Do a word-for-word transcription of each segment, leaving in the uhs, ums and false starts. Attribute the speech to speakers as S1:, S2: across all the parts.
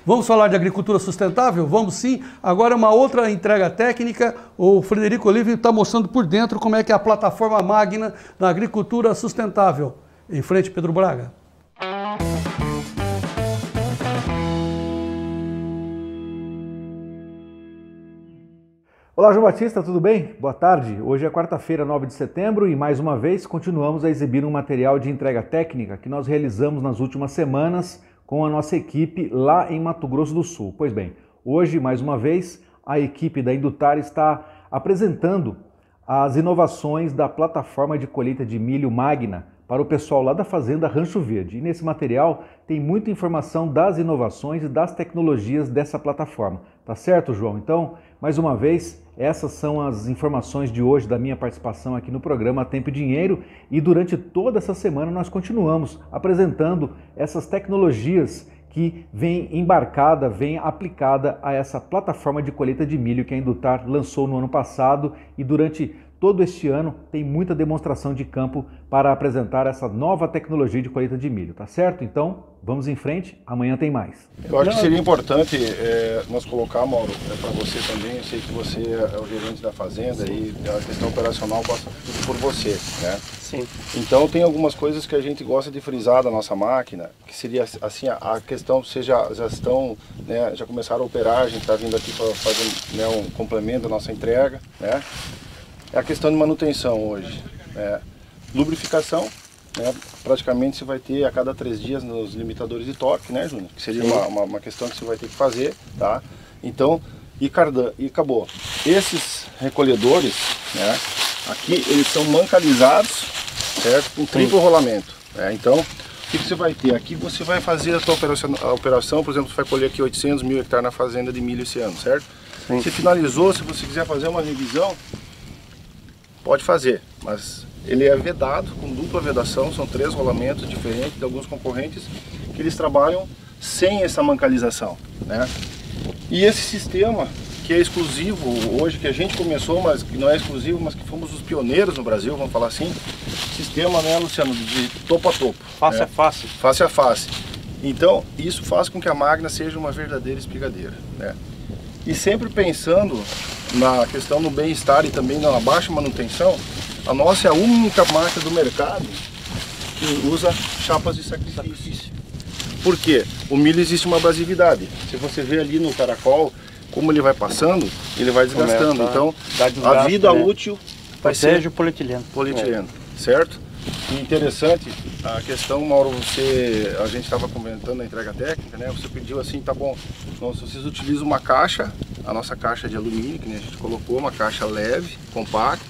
S1: Vamos falar de agricultura sustentável? Vamos sim. Agora uma outra entrega técnica. O Frederico Olive está mostrando por dentro como é que é a plataforma Magna na agricultura sustentável. Em frente, Pedro Braga.
S2: Olá, João Batista, tudo bem? Boa tarde. Hoje é quarta-feira, nove de setembro, e mais uma vez continuamos a exibir um material de entrega técnica que nós realizamos nas últimas semanas com a nossa equipe lá em Mato Grosso do Sul. Pois bem, hoje, mais uma vez, a equipe da Indutar está apresentando as inovações da plataforma de colheita de milho Magna para o pessoal lá da fazenda Rancho Verde. E nesse material tem muita informação das inovações e das tecnologias dessa plataforma. Tá certo, João? Então, mais uma vez, essas são as informações de hoje da minha participação aqui no programa Tempo e Dinheiro, e durante toda essa semana nós continuamos apresentando essas tecnologias que vem embarcada, vem aplicada a essa plataforma de colheita de milho que a Indutar lançou no ano passado, e durante todo este ano tem muita demonstração de campo para apresentar essa nova tecnologia de colheita de milho, tá certo? Então, vamos em frente, amanhã tem mais.
S3: Eu acho que seria importante é, nós colocar, Mauro, é, para você também, eu sei que você é o gerente da fazenda e a questão operacional passa tudo por você, né?
S4: Sim.
S3: Então tem algumas coisas que a gente gosta de frisar da nossa máquina, que seria assim, a, a questão, vocês já, já estão, né, já começaram a operar, a gente está vindo aqui para fazer, né, um complemento da nossa entrega, né? É a questão de manutenção hoje, né? Lubrificação, né? Praticamente você vai ter a cada três dias nos limitadores de torque, né, Júnior? Que seria uma, uma, uma questão que você vai ter que fazer, tá? Então, e cardan, e acabou. Esses recolhedores, né, aqui eles são mancalizados, certo? Com triplo rolamento, né? Então, o que, que você vai ter? Aqui você vai fazer a sua operação, a operação, por exemplo, você vai colher aqui oitocentos mil hectares na fazenda de milho esse ano, certo? Sim. Você finalizou, se você quiser fazer uma revisão, pode fazer, mas ele é vedado, com dupla vedação, são três rolamentos diferentes de alguns concorrentes que eles trabalham sem essa mancalização, né? E esse sistema, que é exclusivo hoje, que a gente começou, mas que não é exclusivo, mas que fomos os pioneiros no Brasil, vamos falar assim, sistema, né, Luciano, de topo a topo.
S4: Face
S3: né?
S4: a face.
S3: Face a face. Então, isso faz com que a Magna seja uma verdadeira espigadeira, né? E sempre pensando na questão do bem-estar e também na baixa manutenção, a nossa é a única marca do mercado que usa chapas de sacrifício. Por quê? O milho existe uma abrasividade. Se você vê ali no caracol, como ele vai passando, ele vai desgastando. Então, a vida útil vai ser
S4: o polietileno.
S3: polietileno, certo? E interessante a questão, Mauro, você, a gente estava comentando na entrega técnica, né? Você pediu assim, tá bom, nós, vocês utilizam uma caixa, a nossa caixa de alumínio, que a gente colocou, uma caixa leve, compacta.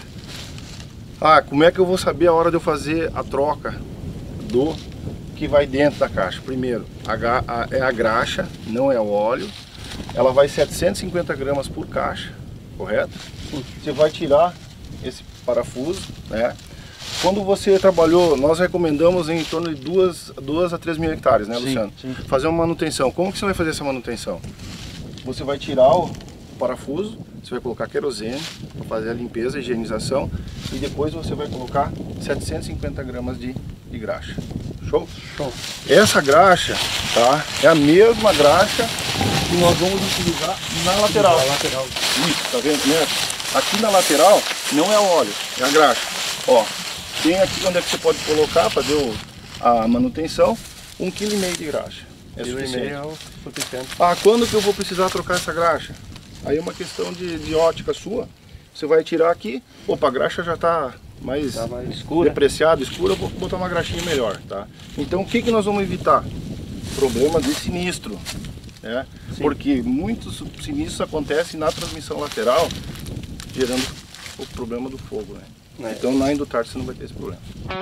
S3: Ah, como é que eu vou saber a hora de eu fazer a troca do que vai dentro da caixa? Primeiro, a, a, é a graxa, não é o óleo. Ela vai setecentos e cinquenta gramas por caixa, correto? Você vai tirar esse parafuso, né? Quando você trabalhou, nós recomendamos em torno de duas a três mil hectares, né,
S4: sim,
S3: Luciano?
S4: Sim.
S3: Fazer uma manutenção. Como que você vai fazer essa manutenção? Você vai tirar o parafuso, você vai colocar querosene para fazer a limpeza, a higienização, e depois você vai colocar setecentos e cinquenta gramas de, de graxa. Show?
S4: Show.
S3: Essa graxa, tá, é a mesma graxa que nós vamos utilizar na lateral.
S4: Na lateral.
S3: Isso, tá vendo, né? Aqui na lateral não é o óleo, é a graxa. Ó, tem aqui onde é que você pode colocar, fazer o, a manutenção, um vírgula cinco quilos de graxa. É suficiente.
S4: É o suficiente.
S3: Ah, quando que eu vou precisar trocar essa graxa? Aí é uma questão de, de ótica sua. Você vai tirar aqui, opa, a graxa já está mais,
S4: tá mais escura.
S3: depreciada, escura, eu vou botar uma graxinha melhor, tá? Então o que, que nós vamos evitar? Problema de sinistro, né? Porque muitos sinistros acontecem na transmissão lateral, gerando o problema do fogo, né? É. Então na Indutar você não vai ter esse problema.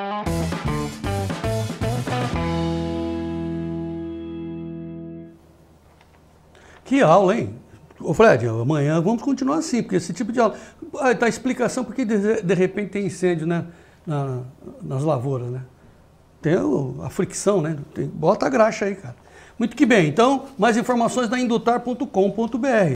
S1: Que aula, hein? Ô Fred, amanhã vamos continuar assim, porque esse tipo de aula... Ah, tá a explicação porque de, de repente tem incêndio, né, na, nas lavouras, né? Tem o, a fricção, né? Tem, bota a graxa aí, cara. Muito que bem. Então, mais informações na indutar ponto com ponto br.